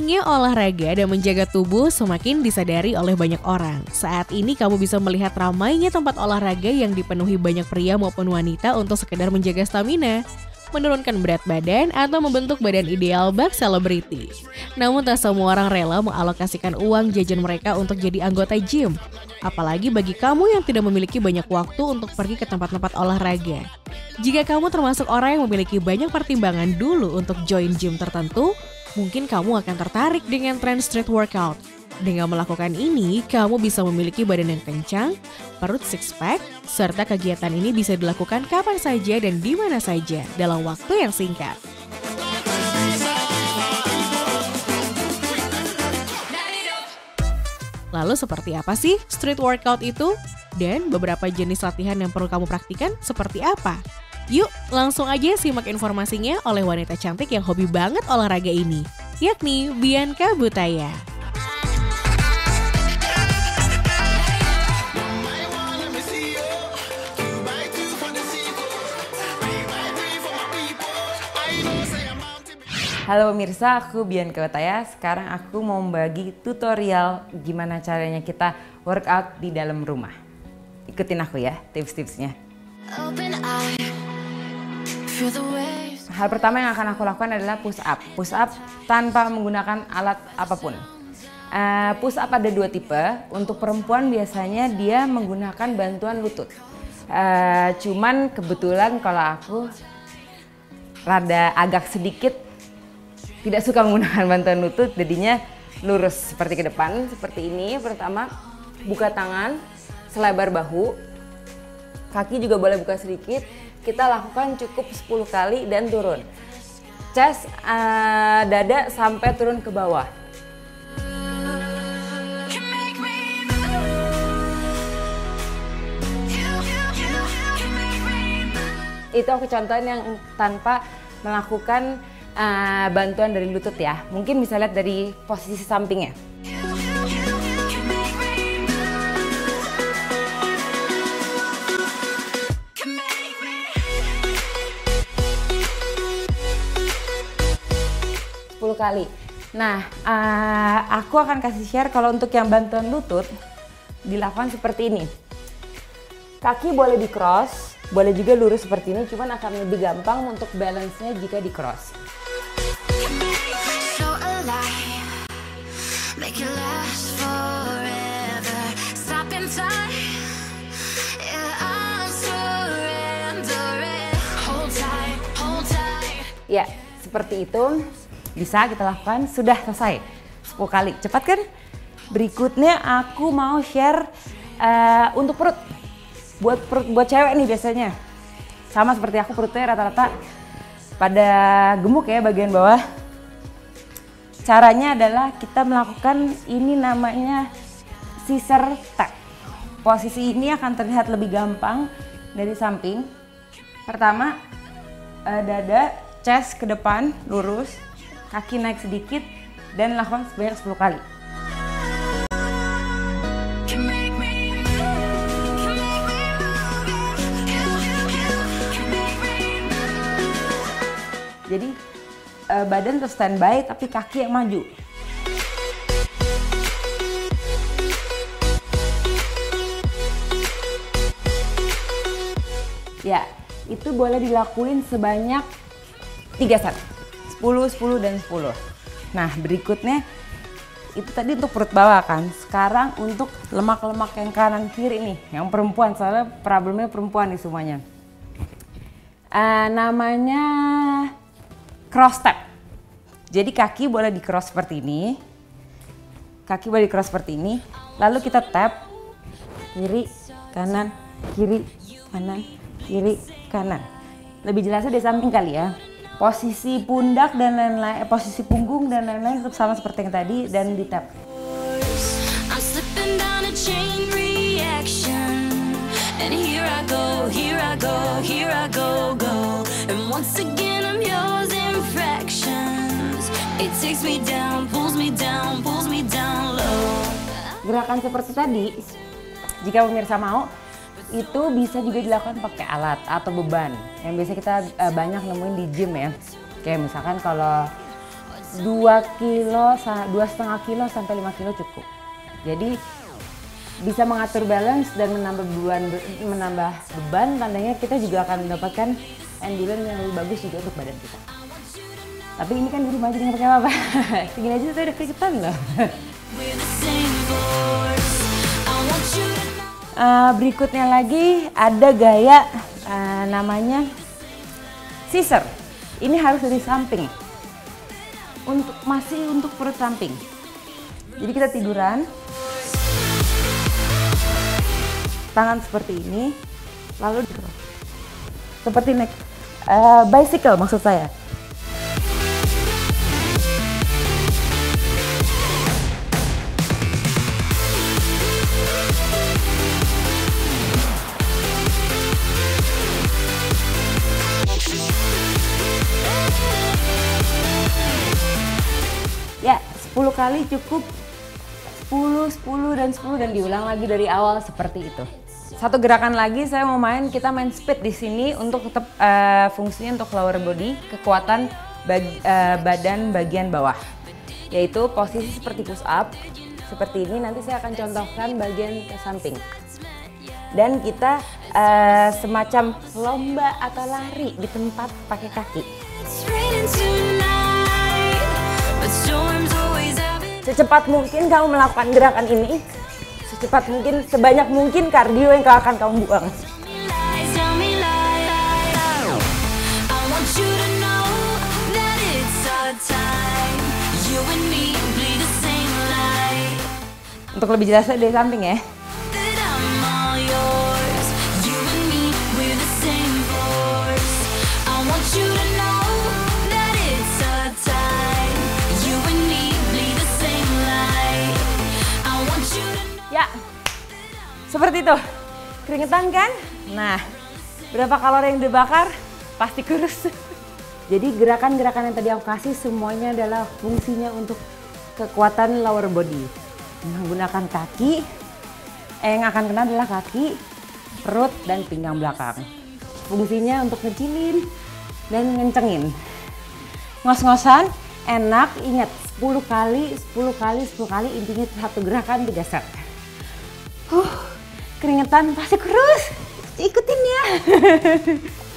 Pentingnya olahraga dan menjaga tubuh semakin disadari oleh banyak orang. Saat ini kamu bisa melihat ramainya tempat olahraga yang dipenuhi banyak pria maupun wanita untuk sekedar menjaga stamina, menurunkan berat badan, atau membentuk badan ideal bak selebriti. Namun tak semua orang rela mengalokasikan uang jajan mereka untuk jadi anggota gym. Apalagi bagi kamu yang tidak memiliki banyak waktu untuk pergi ke tempat-tempat olahraga. Jika kamu termasuk orang yang memiliki banyak pertimbangan dulu untuk join gym tertentu, mungkin kamu akan tertarik dengan tren street workout. Dengan melakukan ini, kamu bisa memiliki badan yang kencang, perut six pack, serta kegiatan ini bisa dilakukan kapan saja dan di mana saja dalam waktu yang singkat. Lalu seperti apa sih street workout itu? Dan beberapa jenis latihan yang perlu kamu praktikan seperti apa? Yuk, langsung aja simak informasinya oleh wanita cantik yang hobi banget olahraga ini, yakni Bianca Butaya. Halo pemirsa, aku Bianca Butaya. Sekarang aku mau membagi tutorial gimana caranya kita workout di dalam rumah. Ikutin aku ya, tips-tipsnya. Hal pertama yang akan aku lakukan adalah push up. Push up tanpa menggunakan alat apapun. Push up ada dua tipe. Untuk perempuan biasanya dia menggunakan bantuan lutut. Cuman kebetulan kalau aku rada agak sedikit tidak suka menggunakan bantuan lutut, jadinya lurus seperti ke depan, seperti ini. Pertama, buka tangan selebar bahu, kaki juga boleh buka sedikit. Kita lakukan cukup 10 kali dan turun. Chest, dada sampai turun ke bawah. Itu aku contohin yang tanpa melakukan bantuan dari lutut ya. Mungkin bisa lihat dari posisi sampingnya. Kali. Nah, aku akan kasih share kalau untuk yang bantuan lutut dilakukan seperti ini. Kaki boleh di cross, boleh juga lurus seperti ini, cuman akan lebih gampang untuk balance-nya jika di cross. Ya, seperti itu. Bisa kita lakukan, sudah selesai 10 kali, cepat kan? Berikutnya aku mau share untuk perut. Buat cewek nih biasanya. Sama seperti aku, perutnya rata-rata pada gemuk ya bagian bawah. Caranya adalah kita melakukan ini namanya scissor tap. Posisi ini akan terlihat lebih gampang dari samping. Pertama, dada, chest ke depan, lurus. Kaki naik sedikit dan lakukan sebanyak 10 kali. Jadi badan terus standby tapi kaki yang maju. Ya, itu boleh dilakuin sebanyak 3 set. 10, 10, dan 10. Nah, berikutnya itu tadi untuk perut bawah kan. Sekarang untuk lemak-lemak yang kanan kiri nih, yang perempuan, soalnya problemnya perempuan nih semuanya. Namanya cross step. Jadi kaki boleh di cross seperti ini. Kaki boleh di cross seperti ini. Lalu kita tap kiri, kanan, kiri, kanan, kiri, kanan. Lebih jelasnya di samping kali ya. Posisi pundak dan lain-lain, posisi punggung dan lain-lain tetap sama seperti yang tadi dan di tap. Gerakan seperti tadi, jika pemirsa mau, itu bisa juga dilakukan pakai alat atau beban yang biasa kita banyak nemuin di gym ya. Kayak misalkan kalau 2,5 kilo sampai 5 kilo cukup. Jadi bisa mengatur balance dan menambah beban, tandanya kita juga akan mendapatkan endurance yang lebih bagus juga untuk badan kita. Tapi ini kan di rumah aja nggak pakai apa-apa. Segini aja saya udah keringetan loh. Berikutnya lagi ada gaya namanya scissor. Ini harus dari samping. Masih untuk perut samping. Jadi kita tiduran. Tangan seperti ini, lalu seperti naik bicycle maksud saya. Ya, 10 kali cukup. 10 dan 10 dan diulang lagi dari awal seperti itu. Satu gerakan lagi kita main speed di sini untuk tetap fungsinya untuk lower body, kekuatan badan bagian bawah. Yaitu posisi seperti push up, seperti ini. Nanti saya akan contohkan bagian ke samping. Dan kita semacam lomba atau lari di tempat pakai kaki. Secepat mungkin kamu melakukan gerakan ini, sebanyak mungkin kardio yang akan kamu buang. Untuk lebih jelasnya dari samping ya. Ya, seperti itu. Keringetan kan? Nah, berapa kalori yang dibakar? Pasti kurus. Jadi gerakan-gerakan yang tadi aku kasih semuanya adalah fungsinya untuk kekuatan lower body. Menggunakan kaki, yang akan kena adalah kaki, perut, dan pinggang belakang. Fungsinya untuk ngecilin dan ngencengin. Ngos-ngosan, enak, ingat 10 kali, intinya satu gerakan 3 set. Keringetan pasti kurus, ikutin ya.